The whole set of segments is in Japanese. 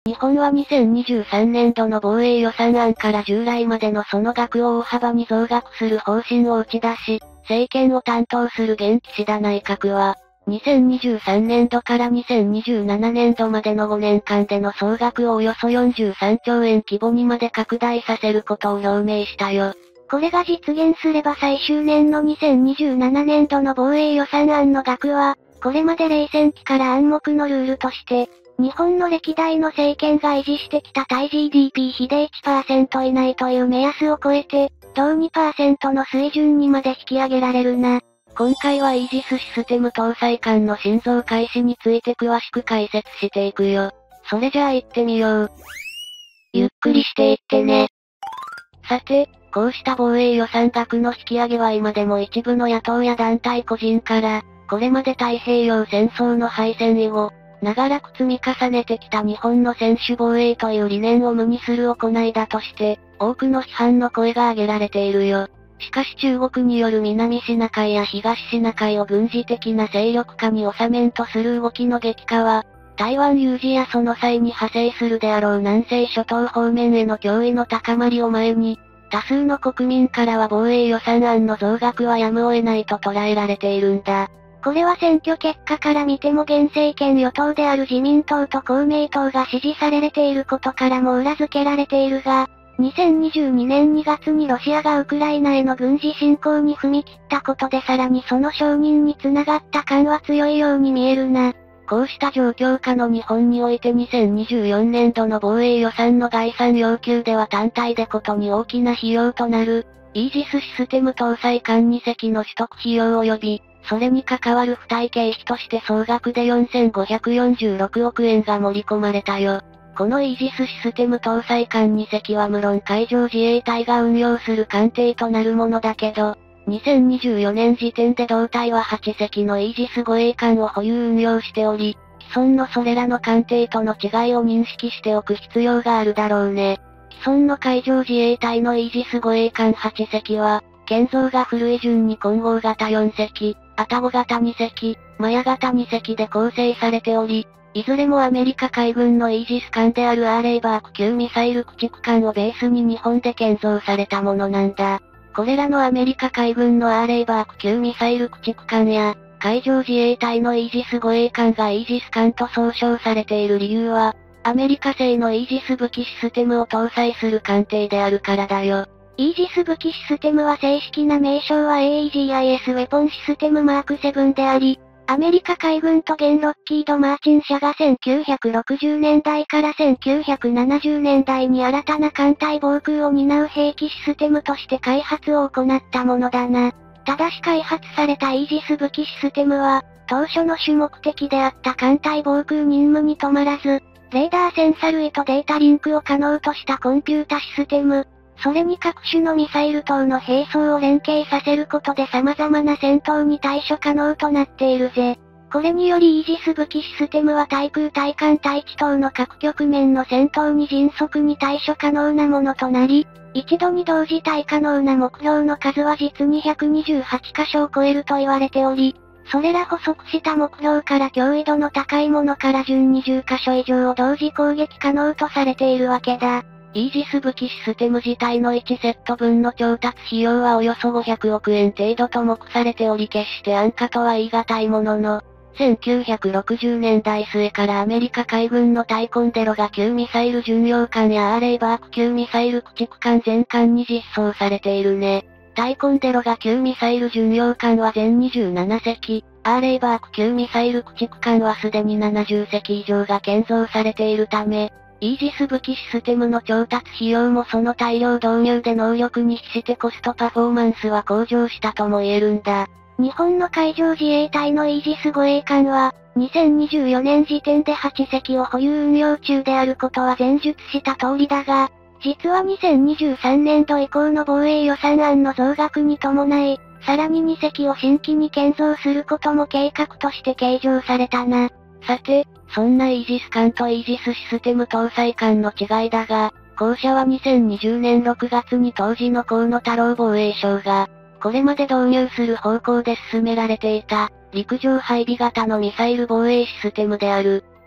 日本は2023年度の防衛予算案から従来までのその額を大幅に増額する方針を打ち出し、政権を担当する現岸田内閣は、2023年度から2027年度までの5年間での総額をおよそ43兆円規模にまで拡大させることを表明したよ。 これが実現すれば最終年の2027年度の防衛予算案の額は、これまで冷戦期から暗黙のルールとして、日本の歴代の政権が維持してきた対 GDP 比で 1% 以内という目安を超えて、同 2% の水準にまで引き上げられるな。 今回はイージスシステム搭載艦の新造開始について詳しく解説していくよ。それじゃあ行ってみよう。 ゆっくりしていってね。 さて、こうした防衛予算額の引き上げは今でも一部の野党や団体個人から、これまで太平洋戦争の敗戦以後、長らく積み重ねてきた日本の専守防衛という理念を無にする行いだとして、多くの批判の声が上げられているよ。しかし中国による南シナ海や東シナ海を軍事的な勢力下に収めんとする動きの激化は、台湾有事やその際に派生するであろう南西諸島方面への脅威の高まりを前に、多数の国民からは防衛予算案の増額はやむを得ないと捉えられているんだ。 これは選挙結果から見ても現政権与党である自民党と公明党が支持されていることからも裏付けられているが、2022年2月にロシアがウクライナへの軍事侵攻に踏み切ったことでさらにその承認に繋がった感は強いように見えるな。 こうした状況下の日本において2024年度の防衛予算の概算要求では単体でことに大きな費用となる、イージスシステム搭載艦2隻の取得費用及び、それに関わる付帯経費として総額で4546億円が盛り込まれたよ。このイージスシステム搭載艦2隻は無論海上自衛隊が運用する艦艇となるものだけど、2024年時点で同隊は8隻のイージス護衛艦を保有運用しており、既存のそれらの艦艇との違いを認識しておく必要があるだろうね。既存の海上自衛隊のイージス護衛艦8隻は、建造が古い順に混合型4隻、愛宕型2隻、マヤ型2隻で構成されており、いずれもアメリカ海軍のイージス艦であるアーレイバーク級ミサイル駆逐艦をベースに日本で建造されたものなんだ。これらのアメリカ海軍のアーレイバーク級ミサイル駆逐艦や、海上自衛隊のイージス護衛艦がイージス艦と総称されている理由は、アメリカ製のイージス武器システムを搭載する艦艇であるからだよ。 イージス武器システムは正式な名称は AEGIS ウェポンシステムマーク7であり、アメリカ海軍と現ロッキード・マーチン社が1960年代から1970年代に新たな艦隊防空を担う兵器システムとして開発を行ったものだな。ただし開発されたイージス武器システムは、当初の主目的であった艦隊防空任務に止まらず、レーダーセンサ類とデータリンクを可能としたコンピュータシステム、それに各種のミサイル等の兵装を連携させることで様々な戦闘に対処可能となっているぜ。これによりイージス武器システムは対空対艦対地等の各局面の戦闘に迅速に対処可能なものとなり、一度に同時対可能な目標の数は実に128箇所を超えると言われており、それら補足した目標から脅威度の高いものから順に10箇所以上を同時攻撃可能とされているわけだ。 イージス武器システム自体の1セット分の調達費用はおよそ500億円程度と目されており決して安価とは言い難いものの、1960年代末からアメリカ海軍のタイコンデロガ級ミサイル巡洋艦やアーレイバーク級ミサイル駆逐艦全艦に実装されているね。タイコンデロガ級ミサイル巡洋艦は全27隻、アーレイバーク級ミサイル駆逐艦はすでに70隻以上が建造されているため、イージス武器システムの調達費用もその大量導入で能力に比してコストパフォーマンスは向上したとも言えるんだ。 日本の海上自衛隊のイージス護衛艦は、2024年時点で8隻を保有運用中であることは前述した通りだが、実は2023年度以降の防衛予算案の増額に伴い、さらに2隻を新規に建造することも計画として計上されたな。 さて、そんなイージス艦とイージスシステム搭載艦の違いだが、後者は2020年6月に当時の河野太郎防衛相が、これまで導入する方向で進められていた、陸上配備型のミサイル防衛システムである、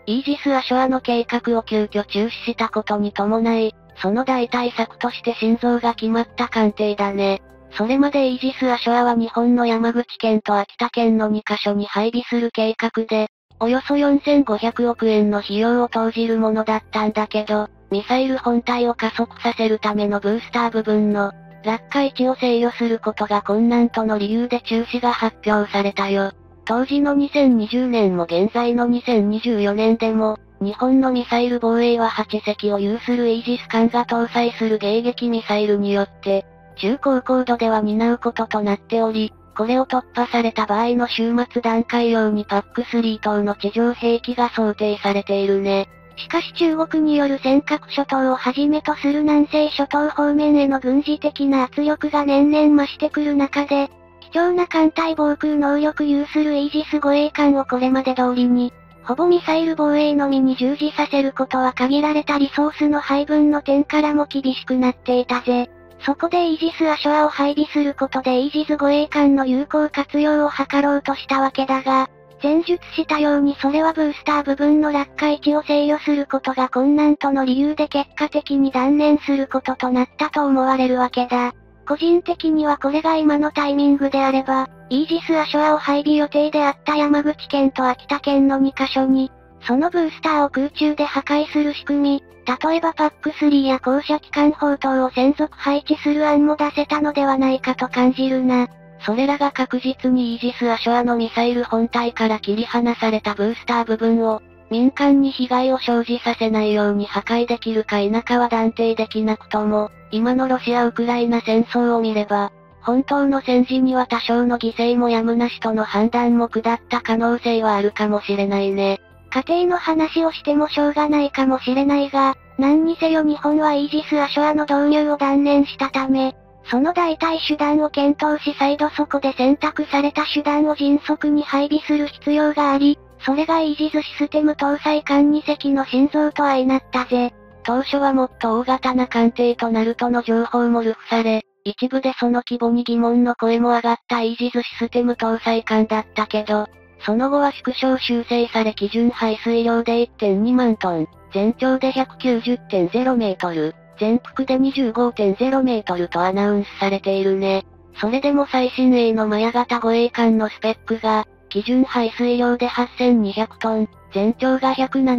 イージス・アショアの計画を急遽中止したことに伴い、その代替策として新造が決まった艦艇だね。それまでイージス・アショアは日本の山口県と秋田県の2カ所に配備する計画で、およそ4500億円の費用を投じるものだったんだけど、ミサイル本体を加速させるためのブースター部分の落下位置を制御することが困難との理由で中止が発表されたよ。当時の2020年も現在の2024年でも、日本のミサイル防衛は8隻を有するイージス艦が搭載する迎撃ミサイルによって、中高高度では担うこととなっており、これを突破された場合の終末段階用にPAC-3等の地上兵器が想定されているね。 しかし中国による尖閣諸島をはじめとする南西諸島方面への軍事的な圧力が年々増してくる中で、貴重な艦隊防空能力有するイージス護衛艦をこれまで通りに、ほぼミサイル防衛のみに従事させることは限られたリソースの配分の点からも厳しくなっていたぜ。そこでイージス・アショアを配備することでイージス護衛艦の有効活用を図ろうとしたわけだが、前述したようにそれはブースター部分の落下位置を制御することが困難との理由で結果的に断念することとなったと思われるわけだ。個人的にはこれが今のタイミングであれば、イージス・アショアを配備予定であった山口県と秋田県の2カ所に、そのブースターを空中で破壊する仕組み、例えばPAC-3や高射機関砲等を専属配置する案も出せたのではないかと感じるな。 それらが確実にイージス・アショアのミサイル本体から切り離されたブースター部分を、民間に被害を生じさせないように破壊できるか否かは断定できなくとも、今のロシア・ウクライナ戦争を見れば、本当の戦時には多少の犠牲もやむなしとの判断も下った可能性はあるかもしれないね。 家庭の話をしてもしょうがないかもしれないが、何にせよ日本はイージス・アショアの導入を断念したため、その代替手段を検討し再度そこで選択された手段を迅速に配備する必要があり、それがイージスシステム搭載艦2隻の心臓と相なったぜ。 当初はもっと大型な艦艇となるとの情報も流布され、一部でその規模に疑問の声も上がったイージスシステム搭載艦だったけど、その後は縮小修正され基準排水量で 1.2 万トン、全長で 190.0 メートル、全幅で 25.0 メートルとアナウンスされているね。それでも最新鋭のマヤ型護衛艦のスペックが、基準排水量で8200トン、全長が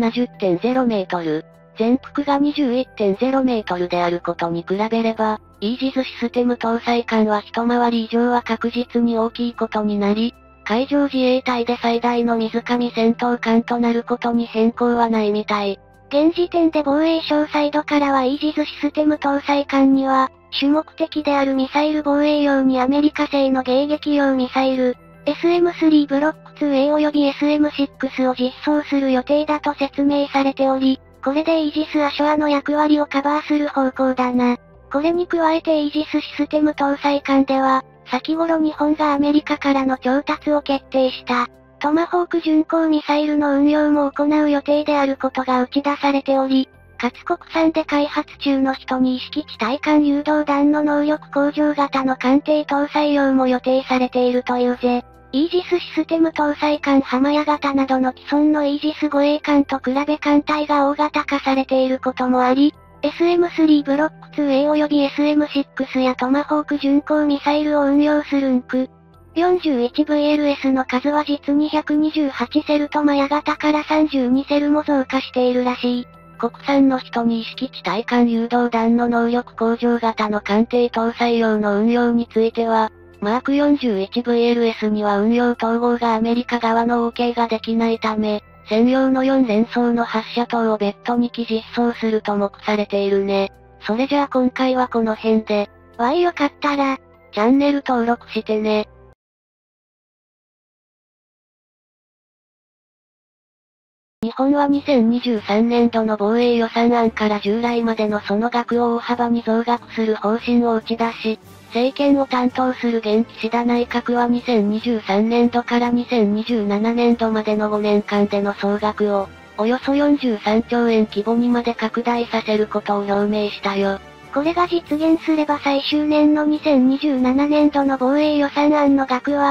170.0 メートル、全幅が 21.0 メートルであることに比べれば、イージスシステム搭載艦は一回り以上は確実に大きいことになり、海上自衛隊で最大の水上戦闘艦となることに変更はないみたい。 現時点で防衛省サイドからはイージスシステム搭載艦には、主目的であるミサイル防衛用にアメリカ製の迎撃用ミサイル、SM3 ブロック 2A 及び SM6 を実装する予定だと説明されており、これでイージス・アショアの役割をカバーする方向だな。これに加えてイージスシステム搭載艦では、先頃日本がアメリカからの調達を決定した、トマホーク巡航ミサイルの運用も行う予定であることが打ち出されており、かつ国産で開発中の12式地対艦誘導弾の能力向上型の艦艇搭載用も予定されているというぜ。イージスシステム搭載艦浜屋型などの既存のイージス護衛艦と比べ艦隊が大型化されていることもあり、SM3 ブロック 2A 及び SM6 やトマホーク巡航ミサイルを運用するンク。41VLS の数は実に128セルとマヤ型から32セルも増加しているらしい。 国産の12式地対艦誘導弾の能力向上型の艦艇搭載用の運用については、マーク 41VLS には運用統合がアメリカ側の OK ができないため、専用の4連装の発射塔を別途2機実装すると目されているね。それじゃあ今回はこの辺で。 よかったら、 チャンネル登録してね。日本は2023年度の防衛予算案から従来までのその額を大幅に増額する方針を打ち出し、政権を担当する現岸田内閣は2023年度から2027年度までの5年間での総額を、およそ43兆円規模にまで拡大させることを表明したよ。 これが実現すれば最終年の2027年度の防衛予算案の額は、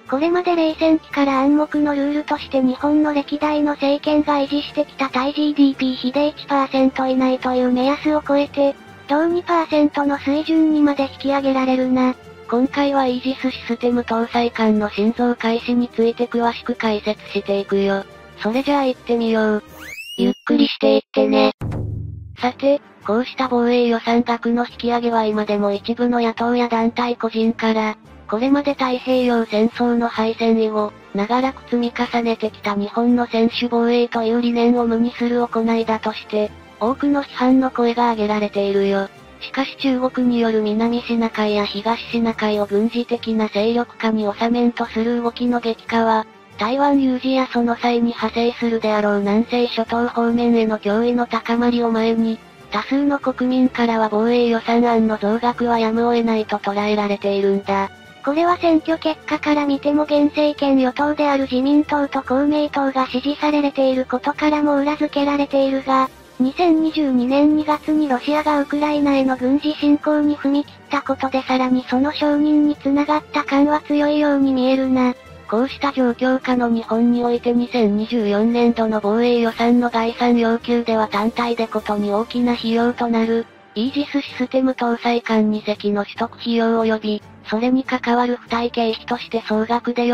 これまで冷戦期から暗黙のルールとして日本の歴代の政権が維持してきた対 GDP 比で 1% 以内という目安を超えて、同 2% の水準にまで引き上げられるな。 今回はイージスシステム搭載艦の新造開始について詳しく解説していくよ。それじゃあ行ってみよう。 ゆっくりしていってね。 さて、こうした防衛予算額の引き上げは今でも一部の野党や団体個人から、これまで太平洋戦争の敗戦以後、長らく積み重ねてきた日本の専守防衛という理念を無にする行いだとして、多くの批判の声が上げられているよ。しかし中国による南シナ海や東シナ海を軍事的な勢力下に収めんとする動きの激化は、台湾有事やその際に派生するであろう南西諸島方面への脅威の高まりを前に、多数の国民からは防衛予算案の増額はやむを得ないと捉えられているんだ。 これは選挙結果から見ても現政権与党である自民党と公明党が支持されていることからも裏付けられているが、2022年2月にロシアがウクライナへの軍事侵攻に踏み切ったことでさらにその承認に繋がった感は強いように見えるな。 こうした状況下の日本において2024年度の防衛予算の概算要求では単体でことに大きな費用となる、イージスシステム搭載艦2隻の取得費用及び、それに関わる付帯経費として総額で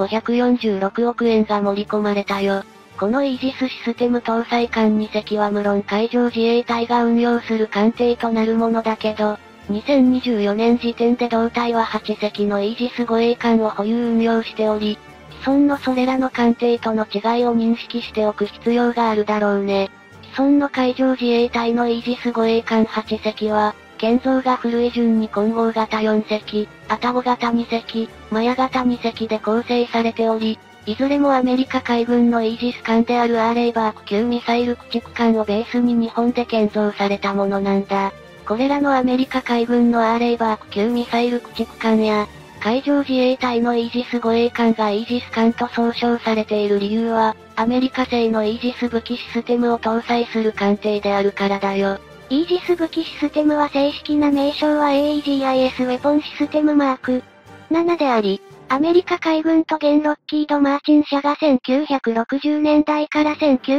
4546億円が盛り込まれたよ。このイージスシステム搭載艦2隻は無論海上自衛隊が運用する艦艇となるものだけど、2024年時点で同隊は8隻のイージス護衛艦を保有運用しており、既存のそれらの艦艇との違いを認識しておく必要があるだろうね。既存の海上自衛隊のイージス護衛艦8隻は、建造が古い順に混合型4隻、愛宕型2隻、マヤ型2隻で構成されており、いずれもアメリカ海軍のイージス艦であるアーレイバーク級ミサイル駆逐艦をベースに日本で建造されたものなんだ。これらのアメリカ海軍のアーレイバーク級ミサイル駆逐艦や、海上自衛隊のイージス護衛艦がイージス艦と総称されている理由は、アメリカ製のイージス武器システムを搭載する艦艇であるからだよ。 イージス武器システムは正式な名称は AEGIS ウェポンシステムマーク7であり、アメリカ海軍と現ロッキード・マーチン社が1960年代から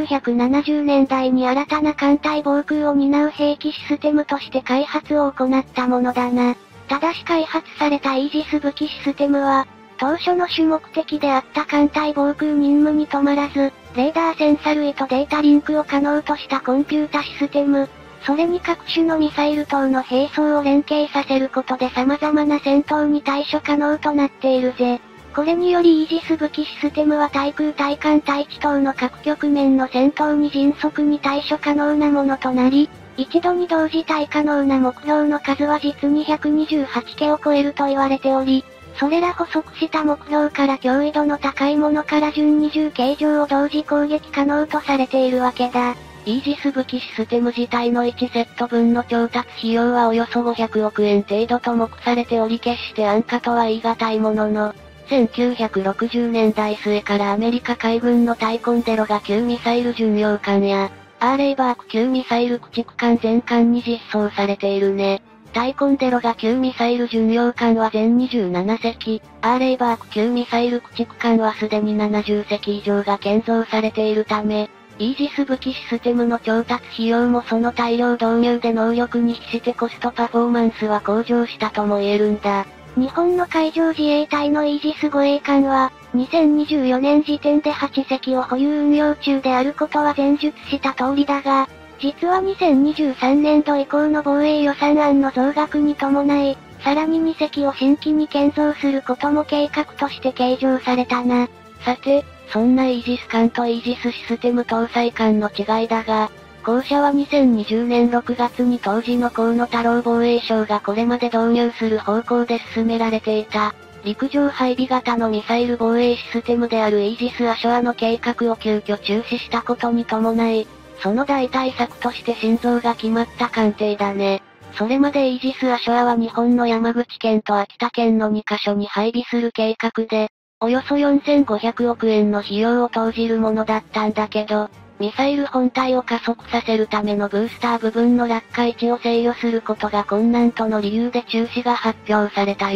1970年代に新たな艦隊防空を担う兵器システムとして開発を行ったものだな。ただし開発されたイージス武器システムは、当初の主目的であった艦隊防空任務に止まらず、レーダーセンサ類とデータリンクを可能としたコンピュータシステム、それに各種のミサイル等の兵装を連携させることで様々な戦闘に対処可能となっているぜ。これによりイージス武器システムは対空対艦対地等の各局面の戦闘に迅速に対処可能なものとなり、一度に同時対可能な目標の数は実に128機を超えると言われており、それら捕捉した目標から脅威度の高いものから準20機以上を同時攻撃可能とされているわけだ。 イージス武器システム自体の1セット分の調達費用はおよそ500億円程度と目されており決して安価とは言い難いものの、1960年代末からアメリカ海軍のタイコンデロガ級ミサイル巡洋艦や、アーレイバーク級ミサイル駆逐艦全艦に実装されているね。タイコンデロガ級ミサイル巡洋艦は全27隻、アーレイバーク級ミサイル駆逐艦はすでに70隻以上が建造されているため、イージス武器システムの調達費用もその大量導入で能力に比してコストパフォーマンスは向上したとも言えるんだ。 日本の海上自衛隊のイージス護衛艦は、2024年時点で8隻を保有運用中であることは前述した通りだが、実は2023年度以降の防衛予算案の増額に伴い、さらに2隻を新規に建造することも計画として計上されたな。 さて、そんなイージス艦とイージスシステム搭載艦の違いだが、後者は2020年6月に当時の河野太郎防衛省がこれまで導入する方向で進められていた、陸上配備型のミサイル防衛システムであるイージス・アショアの計画を急遽中止したことに伴い、その代替策として新造が決まった艦艇だね。それまでイージス・アショアは日本の山口県と秋田県の2カ所に配備する計画で、およそ4500億円の費用を投じるものだったんだけど、ミサイル本体を加速させるためのブースター部分の落下位置を制御することが困難との理由で中止が発表されたよ。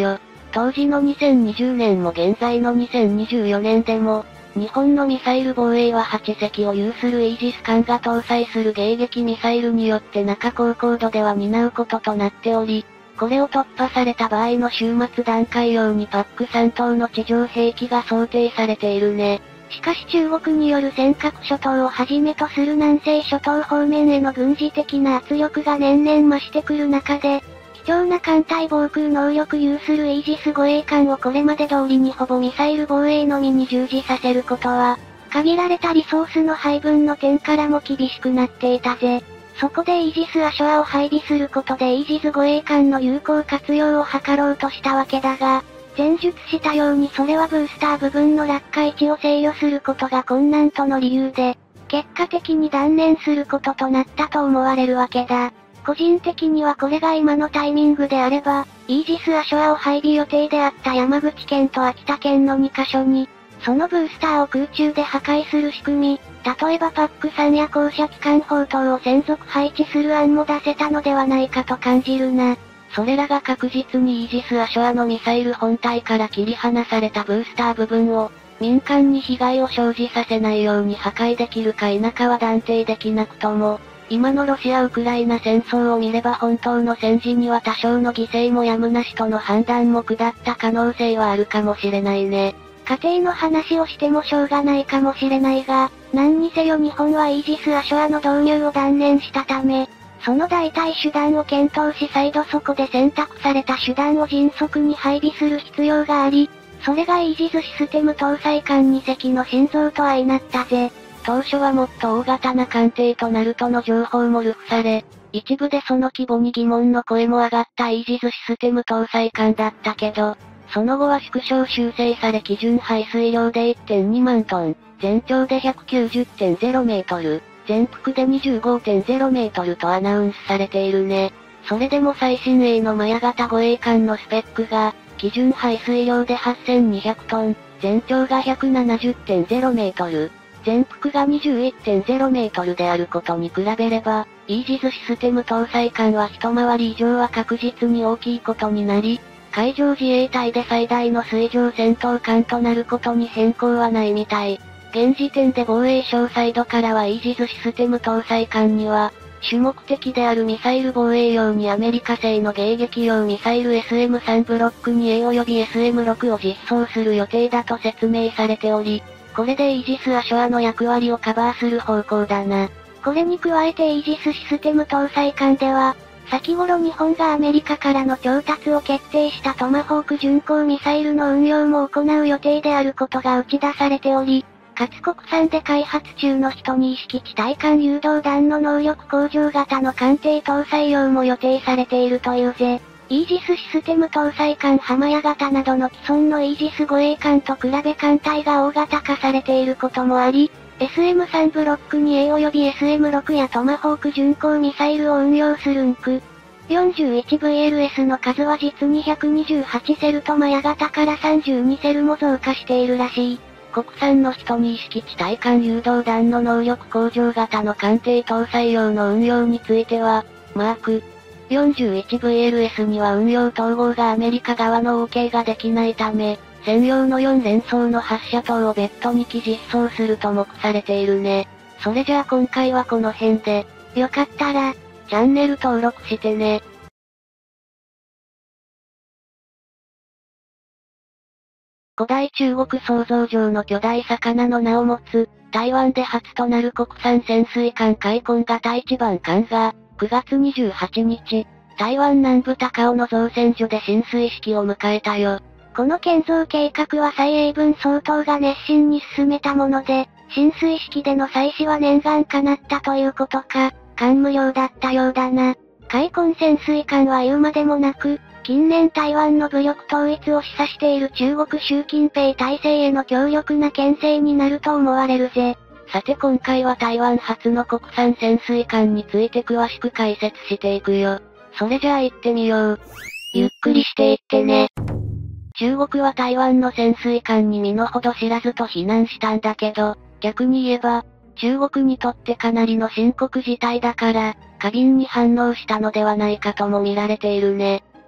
当時の2020年も現在の2024年でも、日本のミサイル防衛は8隻を有するイージス艦が搭載する迎撃ミサイルによって中高高度では担うこととなっており、これを突破された場合の終末段階用にパック3等の地上兵器が想定されているね。 しかし中国による尖閣諸島をはじめとする南西諸島方面への軍事的な圧力が年々増してくる中で、貴重な艦隊防空能力有するイージス護衛艦をこれまで通りにほぼミサイル防衛のみに従事させることは、限られたリソースの配分の点からも厳しくなっていたぜ。そこでイージス・アショアを配備することでイージス護衛艦の有効活用を図ろうとしたわけだが、前述したようにそれはブースター部分の落下位置を制御することが困難との理由で、結果的に断念することとなったと思われるわけだ。個人的にはこれが今のタイミングであれば、イージス・アショアを配備予定であった山口県と秋田県の2カ所に、そのブースターを空中で破壊する仕組み、例えばパック3や降射機関砲等を専属配置する案も出せたのではないかと感じるな。 それらが確実にイージス・アショアのミサイル本体から切り離されたブースター部分を、民間に被害を生じさせないように破壊できるか否かは断定できなくとも、今のロシア・ウクライナ戦争を見れば本当の戦時には多少の犠牲もやむなしとの判断も下った可能性はあるかもしれないね。 家庭の話をしてもしょうがないかもしれないが、何にせよ日本はイージス・アショアの導入を断念したため、その代替手段を検討し再度そこで選択された手段を迅速に配備する必要があり、それがイージスシステム搭載艦2隻の心臓と相なったぜ。 当初はもっと大型な艦艇となるとの情報も流布され、一部でその規模に疑問の声も上がったイージスシステム搭載艦だったけど、その後は縮小修正され基準排水量で 1.2 万トン、全長で 190.0 メートル、全幅で 25.0 メートルとアナウンスされているね。それでも最新鋭のマヤ型護衛艦のスペックが、基準排水量で8200トン、全長が 170.0 メートル、全幅が 21.0 メートルであることに比べれば、イージスシステム搭載艦は一回り以上は確実に大きいことになり、海上自衛隊で最大の水上戦闘艦となることに変更はないみたい。現時点で防衛省サイドからはイージスシステム搭載艦には、主目的であるミサイル防衛用にアメリカ製の迎撃用ミサイル SM3 ブロック 2A 及び SM6 を実装する予定だと説明されており、これでイージス・アショアの役割をカバーする方向だな。 これに加えてイージスシステム搭載艦では、先頃日本がアメリカからの調達を決定したトマホーク巡航ミサイルの運用も行う予定であることが打ち出されており、かつ国産で開発中の12式地対艦誘導弾の能力向上型の艦艇搭載用も予定されているというぜ。イージスシステム搭載艦ハマヤ型などの既存のイージス護衛艦と比べ艦隊が大型化されていることもあり、SM3 ブロック 2A 及び SM6 やトマホーク巡航ミサイルを運用するンク。41VLS の数は実に128セルとマヤ型から32セルも増加しているらしい。 国産の12式地対艦誘導弾の能力向上型の艦艇搭載用の運用については、マーク 41VLS には運用統合がアメリカ側の OK ができないため、専用の4連装の発射塔を別途2機実装すると目されているね。それじゃあ今回はこの辺で、 よかったら、 チャンネル登録してね。古代中国想像上の巨大魚の名を持つ、台湾で初となる国産潜水艦海鯤型一番艦が、9月28日、台湾南部高雄の造船所で進水式を迎えたよ。 この建造計画は蔡英文総統が熱心に進めたもので、進水式での祭祀は念願叶ったということか、感無量だったようだな。海鯤潜水艦は言うまでもなく、近年台湾の武力統一を示唆している中国習近平体制への強力な牽制になると思われるぜ。 さて今回は台湾初の国産潜水艦について詳しく解説していくよ。それじゃあ行ってみよう。ゆっくりしていってね。中国は台湾の潜水艦に身の程知らずと非難したんだけど、逆に言えば、中国にとってかなりの深刻事態だから、過敏に反応したのではないかとも見られているね。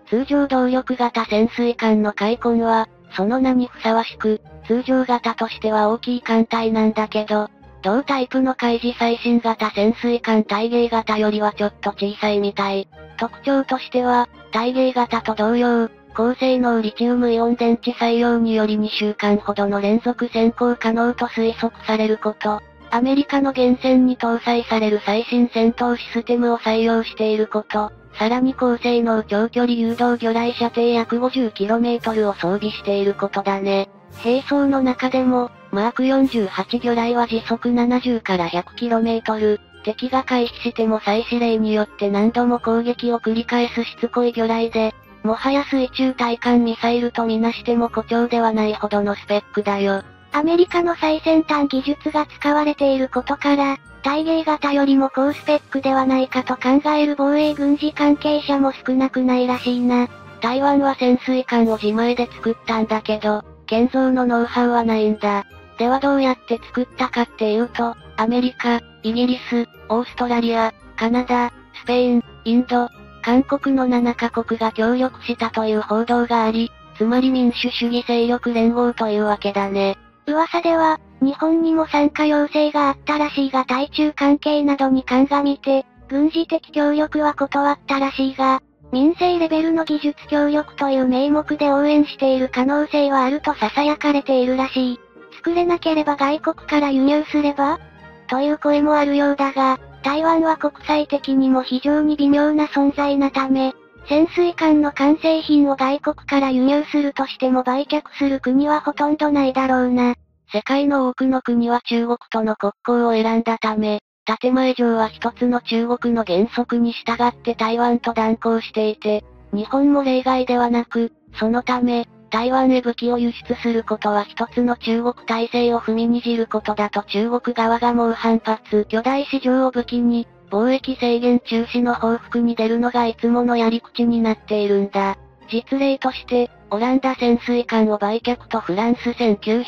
通常動力型潜水艦の開墾は、その名にふさわしく、通常型としては大きい艦隊なんだけど、同タイプの海自最新型潜水艦大芸型よりはちょっと小さいみたい。特徴としては、大芸型と同様、高性能リチウムイオン電池採用により2週間ほどの連続潜航可能と推測されること、アメリカの原潜に搭載される最新戦闘システムを採用していること、さらに高性能長距離誘導魚雷射程約 50km を装備していることだね。兵装の中でも、マーク48魚雷は時速70から 100km、敵が回避しても再指令によって何度も攻撃を繰り返すしつこい魚雷で、もはや水中対艦ミサイルとみなしても誇張ではないほどのスペックだよ。 アメリカの最先端技術が使われていることから、大芸型よりも高スペックではないかと考える防衛軍事関係者も少なくないらしいな。 台湾は潜水艦を自前で作ったんだけど、建造のノウハウはないんだ。ではどうやって作ったかっていうと、アメリカ、イギリス、オーストラリア、カナダ、スペイン、インド、韓国の7カ国が協力したという報道があり、つまり民主主義勢力連合というわけだね。 噂では、日本にも参加要請があったらしいが対中関係などに鑑みて、軍事的協力は断ったらしいが、民生レベルの技術協力という名目で応援している可能性はあると囁かれているらしい。作れなければ外国から輸入すればという声もあるようだが、台湾は国際的にも非常に微妙な存在なため、潜水艦の完成品を外国から輸入するとしても売却する国はほとんどないだろうな。 世界の多くの国は中国との国交を選んだため、建前上は一つの中国の原則に従って台湾と断交していて、日本も例外ではなく、そのため、台湾へ武器を輸出することは一つの中国体制を踏みにじることだと中国側が猛反発。巨大市場を武器に、貿易制限中止の報復に出るのがいつものやり口になっているんだ。実例として、オランダ潜水艦を売却とフランス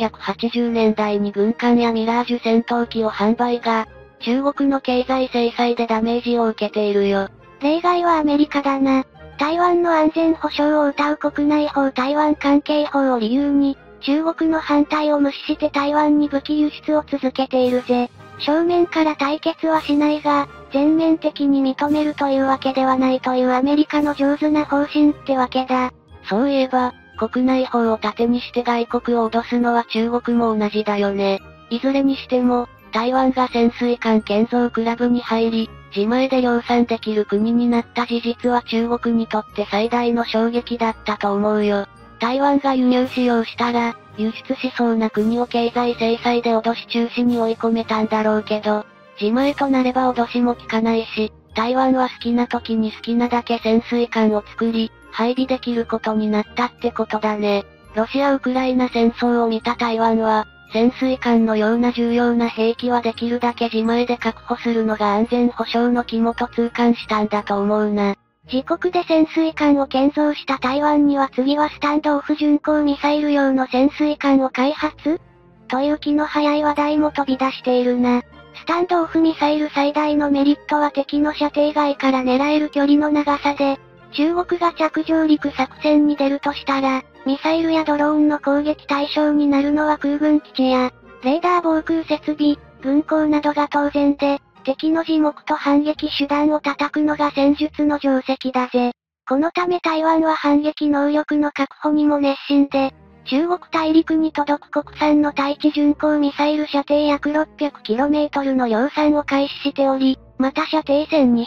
1980年代に軍艦やミラージュ戦闘機を販売が、中国の経済制裁でダメージを受けているよ。 例外はアメリカだな。台湾の安全保障を謳う国内法台湾関係法を理由に、中国の反対を無視して台湾に武器輸出を続けているぜ。正面から対決はしないが、全面的に認めるというわけではないというアメリカの上手な方針ってわけだ。 そういえば、国内法を盾にして外国を脅すのは中国も同じだよね。いずれにしても、台湾が潜水艦建造クラブに入り、自前で量産できる国になった事実は中国にとって最大の衝撃だったと思うよ。台湾が輸入使用したら、輸出しそうな国を経済制裁で脅し中止に追い込めたんだろうけど、自前となれば脅しも効かないし、台湾は好きな時に好きなだけ潜水艦を作り、配備できることになったってことだね。ロシア・ウクライナ戦争を見た台湾は、潜水艦のような重要な兵器はできるだけ自前で確保するのが安全保障の肝と痛感したんだと思うな。 自国で潜水艦を建造した台湾には次はスタンドオフ巡航ミサイル用の潜水艦を開発という気の早い話題も飛び出しているな。スタンドオフミサイル最大のメリットは敵の射程外から狙える距離の長さで、中国が着上陸作戦に出るとしたら、ミサイルやドローンの攻撃対象になるのは空軍基地や、レーダー防空設備、軍港などが当然で、敵の耳目と反撃手段を叩くのが戦術の定石だぜ。このため台湾は反撃能力の確保にも熱心で、中国大陸に届く国産の対地巡航ミサイル射程約 600km の量産を開始しており、また射程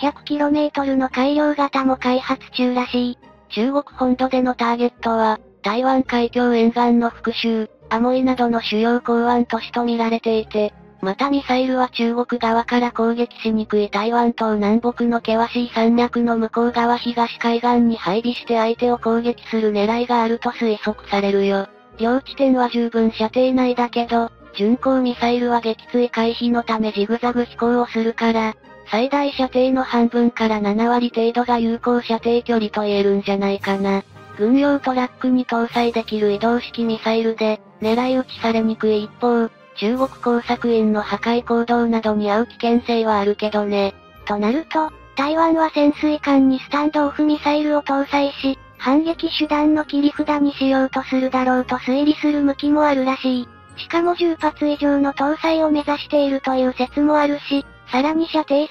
1200km の改良型も開発中らしい。 中国本土でのターゲットは、台湾海峡沿岸の福州、アモイなどの主要港湾都市と見られていて、またミサイルは中国側から攻撃しにくい台湾島南北の険しい山脈の向こう側東海岸に配備して相手を攻撃する狙いがあると推測されるよ。両地点は十分射程内だけど、巡航ミサイルは撃墜回避のためジグザグ飛行をするから、最大射程の半分から7割程度が有効射程距離と言えるんじゃないかな。軍用トラックに搭載できる移動式ミサイルで、狙い撃ちされにくい一方、中国工作員の破壊行動などに遭う危険性はあるけどね。 となると、台湾は潜水艦にスタンドオフミサイルを搭載し、 反撃手段の切り札にしようとするだろうと推理する向きもあるらしい。しかも10発以上の搭載を目指しているという説もあるし、さらに射程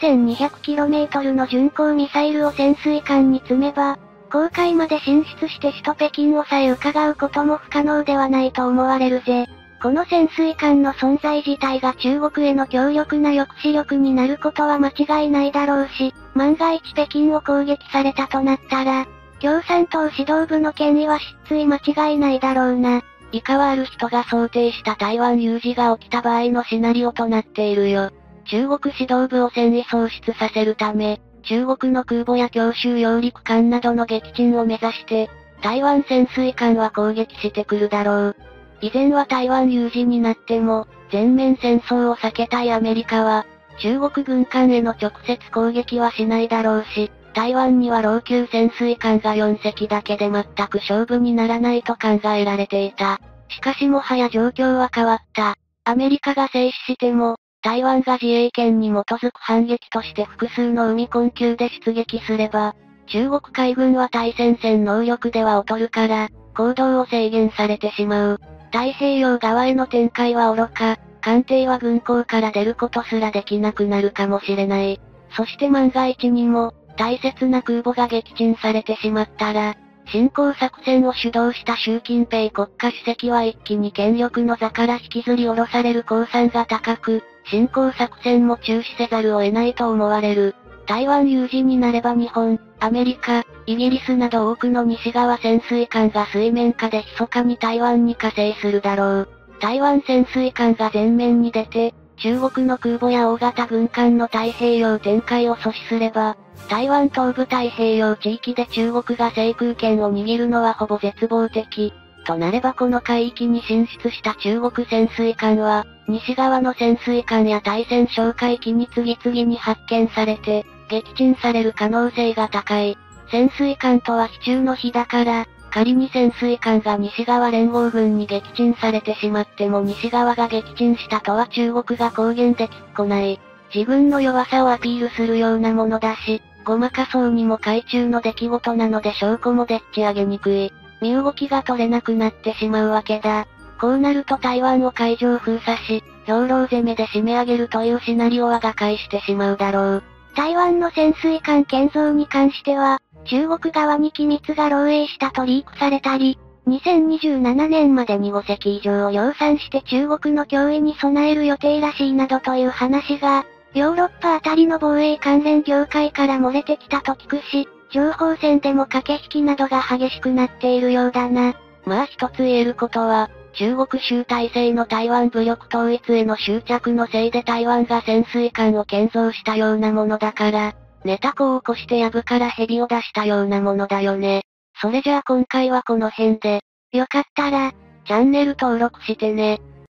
1200km の巡航ミサイルを潜水艦に積めば、公海まで進出して首都北京をさえ伺うことも不可能ではないと思われるぜ。この潜水艦の存在自体が中国への強力な抑止力になることは間違いないだろうし、万が一北京を攻撃されたとなったら、共産党指導部の権威は失墜間違いないだろうな。 以下はある人が想定した台湾有事が起きた場合のシナリオとなっているよ。中国指導部を戦意喪失させるため、中国の空母や強襲揚陸艦などの撃沈を目指して、台湾潜水艦は攻撃してくるだろう。以前は台湾有事になっても、全面戦争を避けたいアメリカは、中国軍艦への直接攻撃はしないだろうし、台湾には老朽潜水艦が4隻だけで全く勝負にならないと考えられていた。しかしもはや状況は変わった。アメリカが静止しても、台湾が自衛権に基づく反撃として複数の海困窮で出撃すれば、中国海軍は対戦戦能力では劣るから、行動を制限されてしまう。太平洋側への展開は愚か、艦艇は軍港から出ることすらできなくなるかもしれない。そして万が一にも、大切な空母が撃沈されてしまったら、侵攻作戦を主導した習近平国家主席は一気に権力の座から引きずり下ろされる公算が高く、侵攻作戦も中止せざるを得ないと思われる。台湾有事になれば日本、アメリカ、イギリスなど多くの西側潜水艦が水面下で密かに台湾に加勢するだろう。台湾潜水艦が前面に出て、中国の空母や大型軍艦の太平洋展開を阻止すれば、台湾東部太平洋地域で中国が制空権を握るのはほぼ絶望的。となればこの海域に進出した中国潜水艦は、西側の潜水艦や対潜哨戒機に次々に発見されて、撃沈される可能性が高い。潜水艦とは非中の比だから、仮に潜水艦が西側連合軍に撃沈されてしまっても西側が撃沈したとは中国が公言できっこない。自分の弱さをアピールするようなものだし、ごまかそうにも海中の出来事なので証拠もでっち上げにくい。身動きが取れなくなってしまうわけだ。こうなると台湾を海上封鎖し、兵糧攻めで締め上げるというシナリオは瓦解してしまうだろう。 台湾の潜水艦建造に関しては、中国側に機密が漏洩したとリークされたり、2027年までに5隻以上を量産して中国の脅威に備える予定らしいなどという話が、ヨーロッパあたりの防衛関連業界から漏れてきたと聞くし、情報戦でも駆け引きなどが激しくなっているようだな。 まあ一つ言えることは、中国習体制の台湾武力統一への執着のせいで台湾が潜水艦を建造したようなものだから、寝た子を起こして藪から蛇を出したようなものだよね。それじゃあ今回はこの辺で、 よかったら、 チャンネル登録してね。